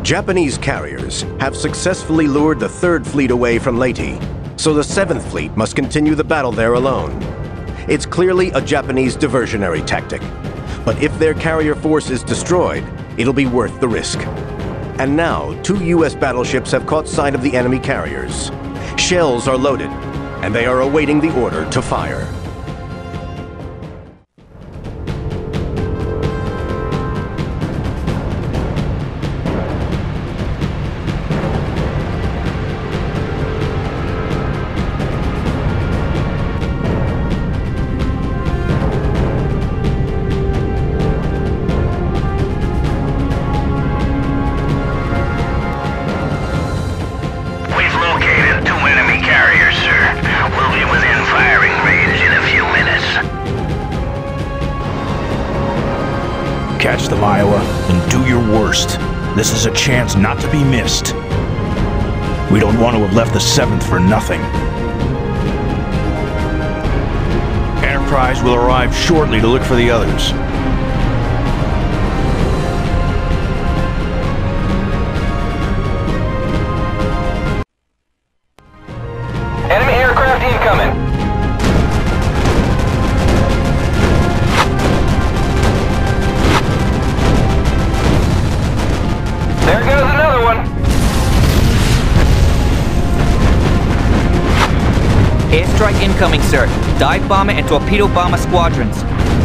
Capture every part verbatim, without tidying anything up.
Japanese carriers have successfully lured the Third Fleet away from Leyte, so the Seventh Fleet must continue the battle there alone. It's clearly a Japanese diversionary tactic, but if their carrier force is destroyed, it'll be worth the risk. And now, two U S battleships have caught sight of the enemy carriers. Shells are loaded, and they are awaiting the order to fire. Catch them, Iowa, and do your worst. This is a chance not to be missed. We don't want to have left the seventh for nothing. Enterprise will arrive shortly to look for the others. Enemy aircraft incoming. There goes another one. Airstrike incoming, sir. Dive bomber and torpedo bomber squadrons.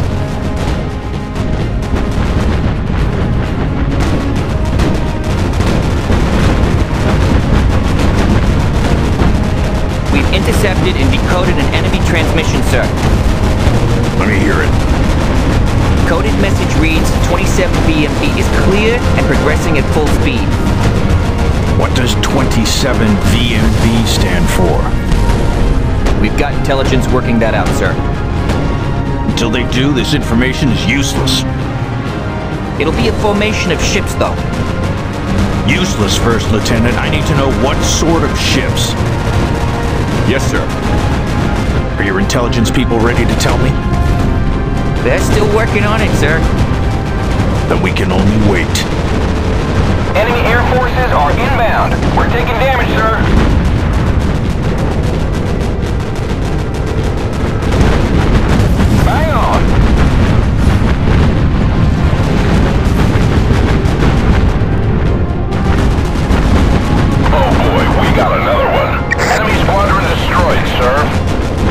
We've intercepted and decoded an enemy transmission, sir. Let me hear it. Coded message reads, twenty-seven V M B is clear and progressing at full speed. What does twenty-seven V M B stand for? We've got intelligence working that out, sir. Until they do, this information is useless. It'll be a formation of ships, though. Useless, First Lieutenant. I need to know what sort of ships. Yes, sir. Are your intelligence people ready to tell me? They're still working on it, sir. Then we can only wait. Enemy air forces are inbound. We're taking damage, sir. Bang on. Oh boy, we got another one. Enemy squadron destroyed, sir.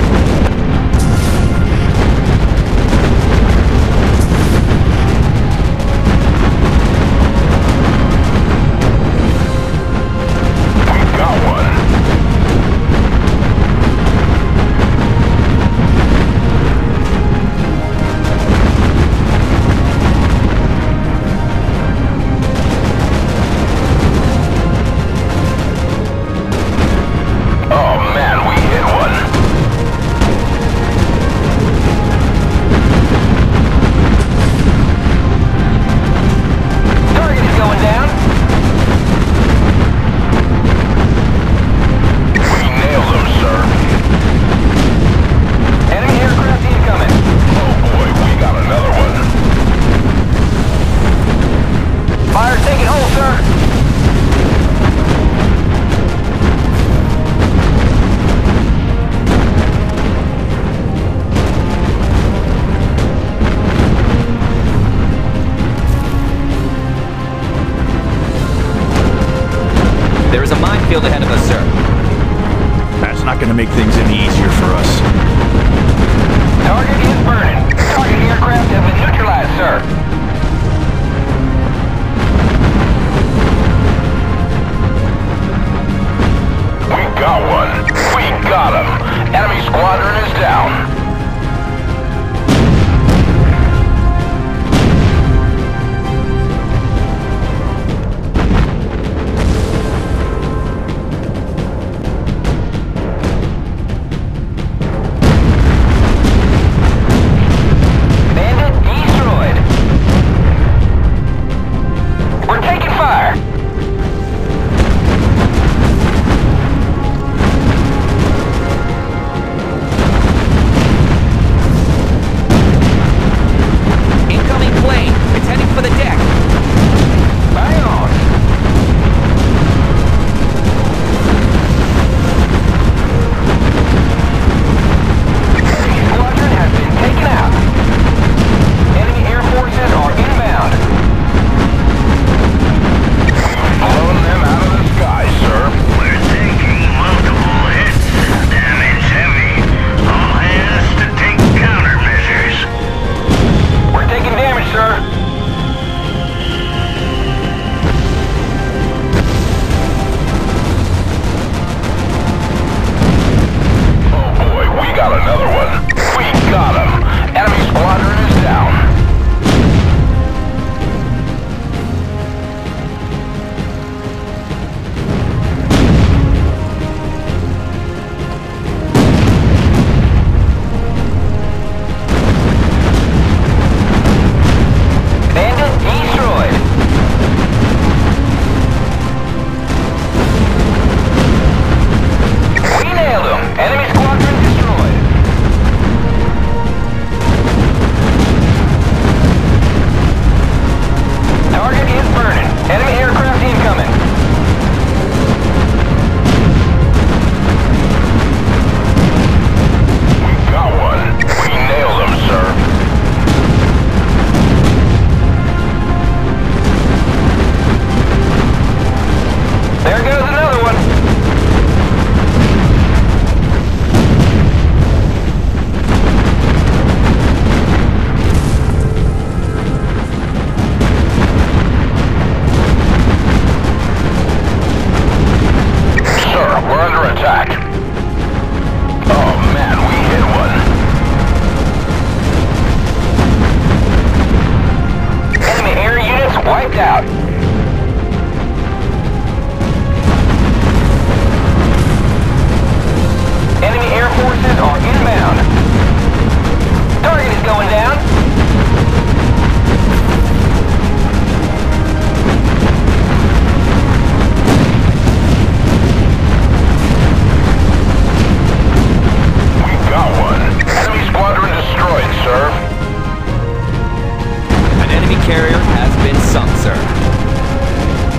There is a minefield ahead of us, sir. That's not going to make things any easier for us. Target is burning. Target aircraft have been neutralized, sir. We got one. We got him. Enemy squadron is down.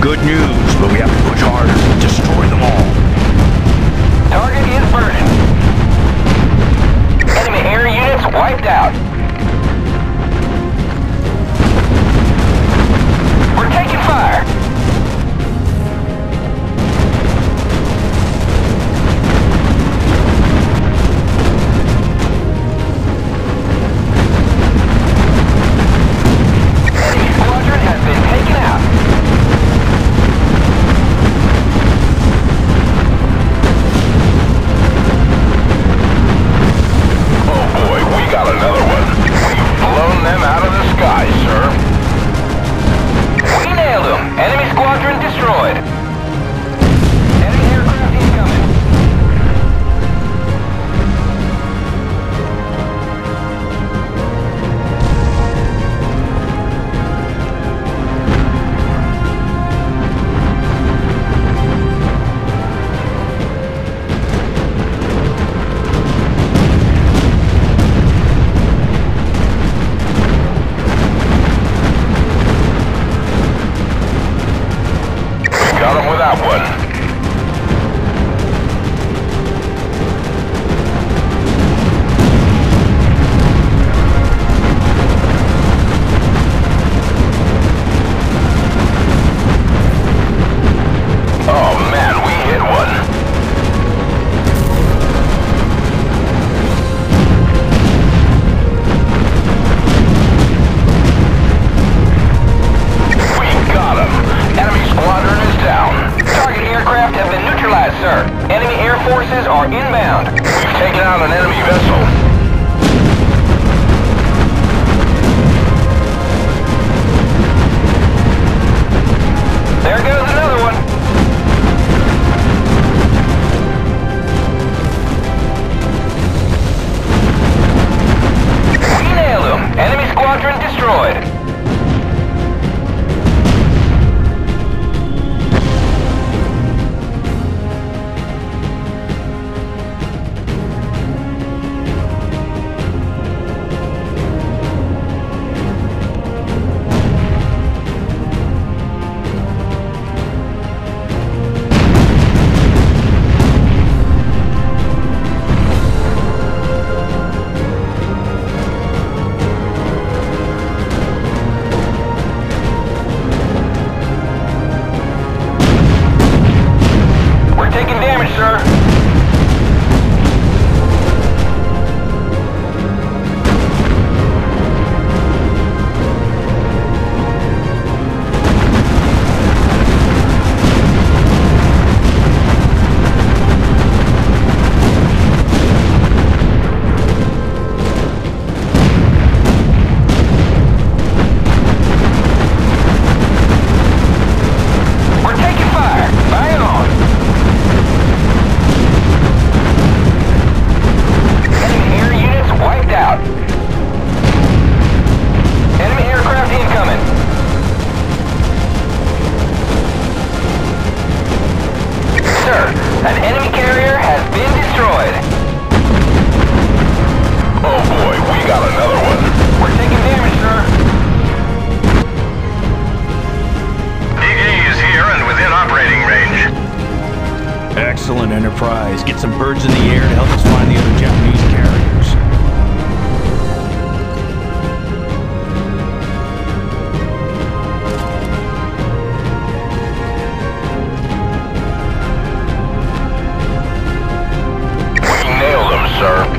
Good news, but we have to push harder. Destroy them all. Target is burning. Enemy air units wiped out. We're taking fire. Enemy squadron has been taken out. Oh boy, we got another one. We've blown them out of the sky, sir. We nailed them. Enemy squadron destroyed. Enemy aircraft incoming. Got him with that one. Oh man, we hit one. We got him. Enemy squadron is down. Target aircraft have been neutralized, sir. Enemy air forces are inbound. We've taken out an enemy vessel. There goes another one. We nailed him. Enemy squadron destroyed. We're taking damage, sir. We're taking fire. Bang on. Enemy air units wiped out. Enemy aircraft incoming. Sir, an enemy carrier has been destroyed. Oh boy, we got another one. We're taking damage, sir. E G is here and within operating range. Excellent, Enterprise. Get some birds in the air to help us find the other Japanese carriers. We nailed them, sir.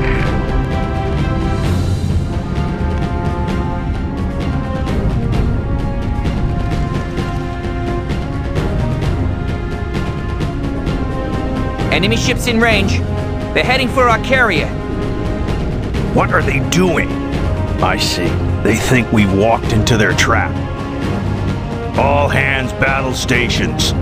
Enemy ships in range. They're heading for our carrier. What are they doing? I see. They think we've walked into their trap. All hands battle stations.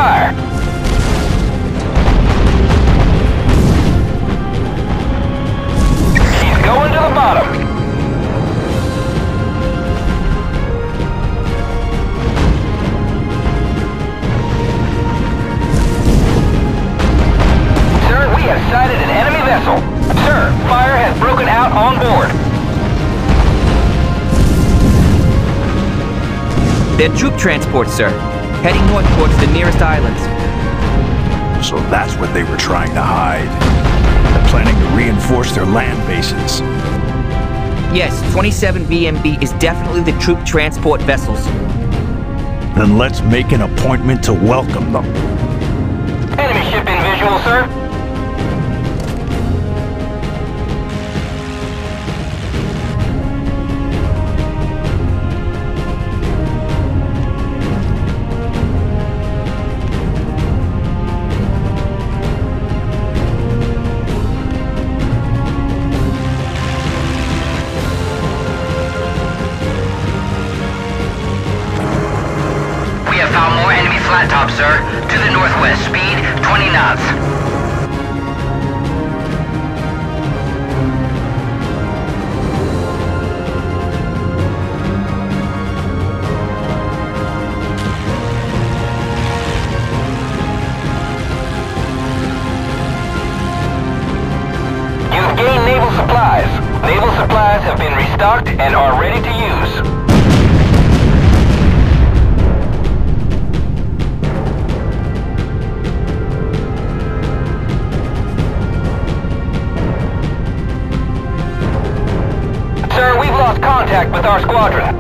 fire. He's going to the bottom. Sir, we have sighted an enemy vessel. Sir, fire has broken out on board. They're troop transports, sir. Heading north towards the nearest islands. So that's what they were trying to hide. They're planning to reinforce their land bases. Yes, twenty-seven B M B is definitely the troop transport vessels. Then let's make an appointment to welcome them. Enemy ship in visual, sir. We have found more enemy flat top, sir. To the northwest, speed twenty knots. You've gained naval supplies. Naval supplies have been restocked and are ready to use. Sir, we've lost contact with our squadron.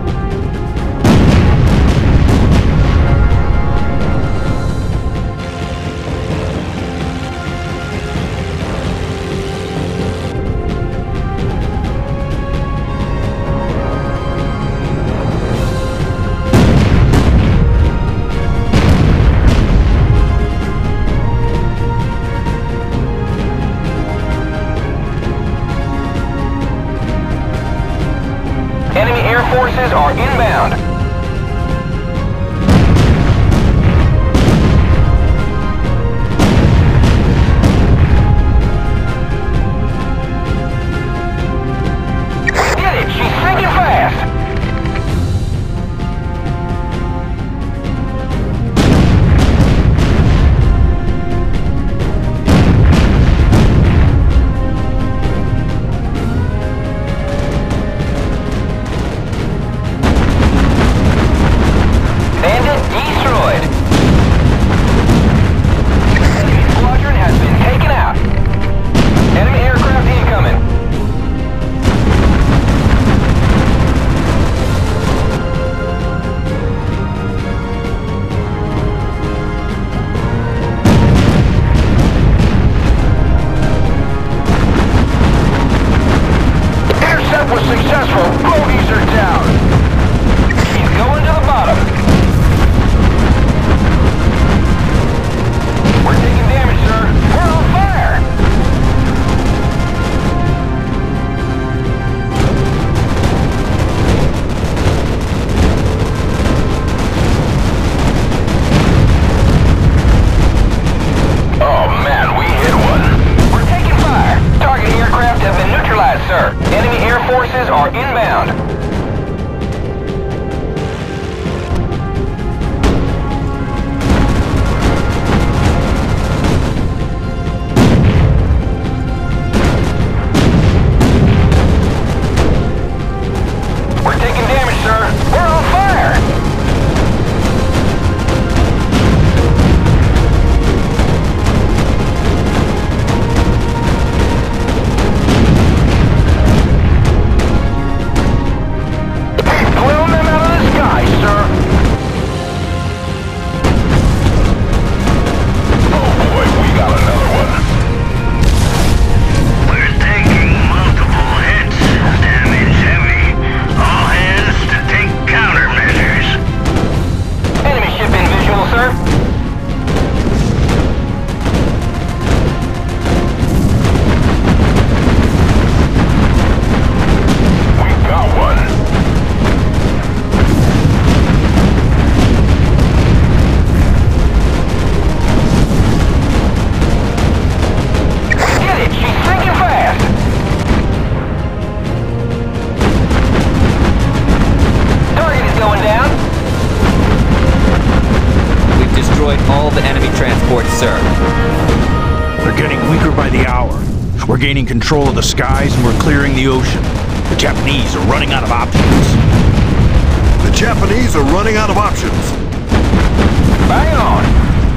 sir. They're getting weaker by the hour. We're gaining control of the skies and we're clearing the ocean. The Japanese are running out of options. The Japanese are running out of options. Bang on!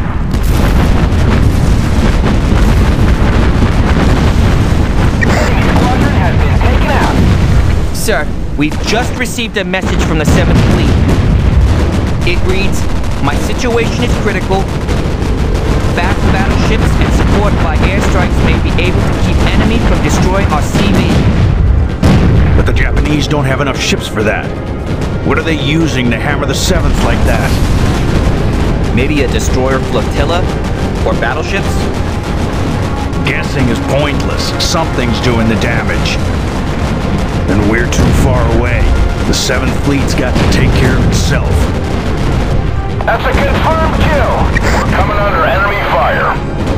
Enemy squadron has been taken out. Sir, we've just received a message from the seventh Fleet. It reads, "My situation is critical. Fast battleships and support by airstrikes may be able to keep enemy from destroying our C V." But the Japanese don't have enough ships for that. What are they using to hammer the seventh like that? Maybe a destroyer flotilla? Or battleships? Guessing is pointless. Something's doing the damage. And we're too far away. The seventh Fleet's got to take care of itself. That's a confirmed kill. We're coming under enemy fire.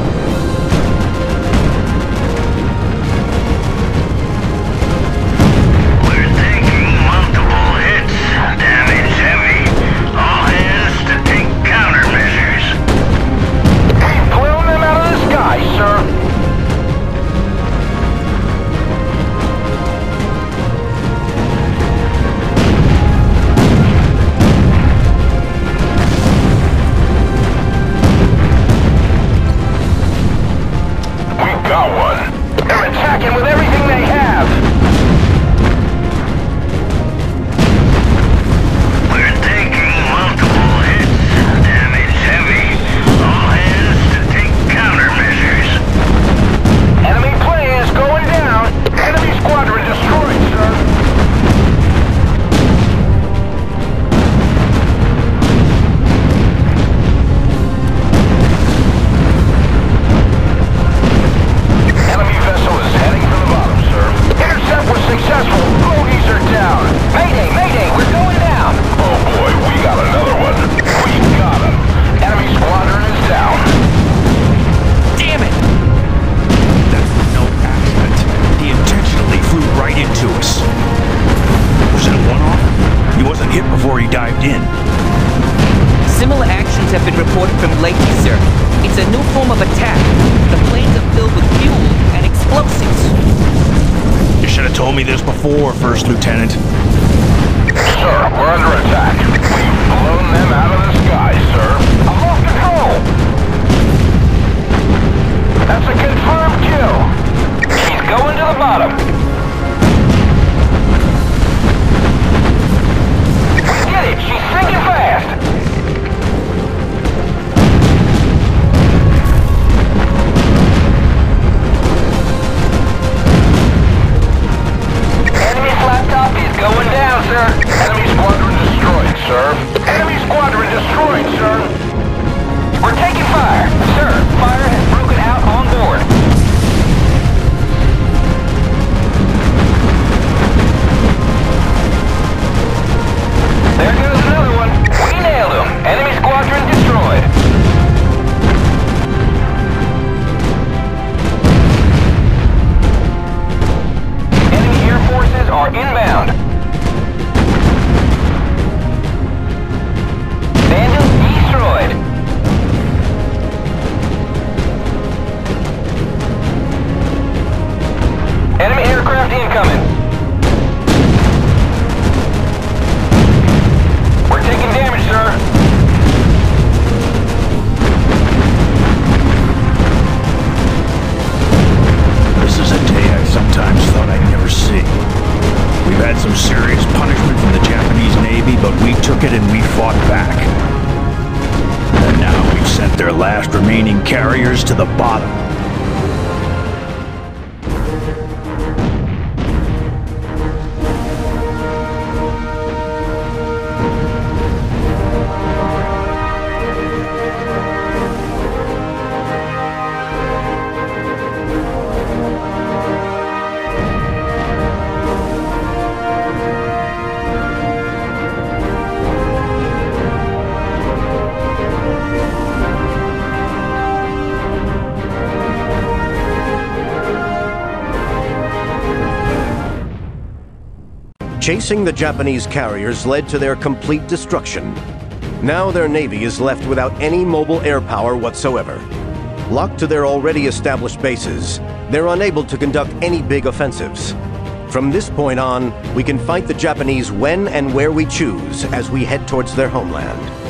We're taking multiple hits. Damage heavy. All hands to take countermeasures. We've blown them out of the sky, sir. Got one. They're attacking with everything they have. We're taking multiple hits. Damage heavy. All hands to take countermeasures. Enemy plane is going down. Enemy squadron destroyed, sir. Successful. Bogies are down. Mayday, mayday, we're going down. Oh boy, we got another one. We got him. Enemy squadron is down. Damn it! That's no accident. He intentionally flew right into us. Was it a one-off? He wasn't hit before he dived in. Similar actions have been reported from Lakey, sir. It's a new form of attack. The planes are filled with fuel and explosives. You should have told me this before, First Lieutenant. Sir, we're under attack. We've blown them out of the sky, sir. I'm off control. That's a confirmed kill. She's going to the bottom. We did it. She's sinking fast. Going down, sir. Enemy squadron destroyed, sir. Enemy squadron destroyed, sir. We're taking fire. Sir, fire has broken out on board. There goes another one. We nailed him. Enemy squadron destroyed. Enemy air forces are inbound. Destroyed. Enemy aircraft incoming. We're taking damage, sir. This is a day I sometimes thought I'd never see. We've had some serious punishment from the Japanese Navy, but we took it and we fought back. And now we've sent their last remaining carriers to the bottom. Chasing the Japanese carriers led to their complete destruction. Now their navy is left without any mobile air power whatsoever. Locked to their already established bases, they're unable to conduct any big offensives. From this point on, we can fight the Japanese when and where we choose as we head towards their homeland.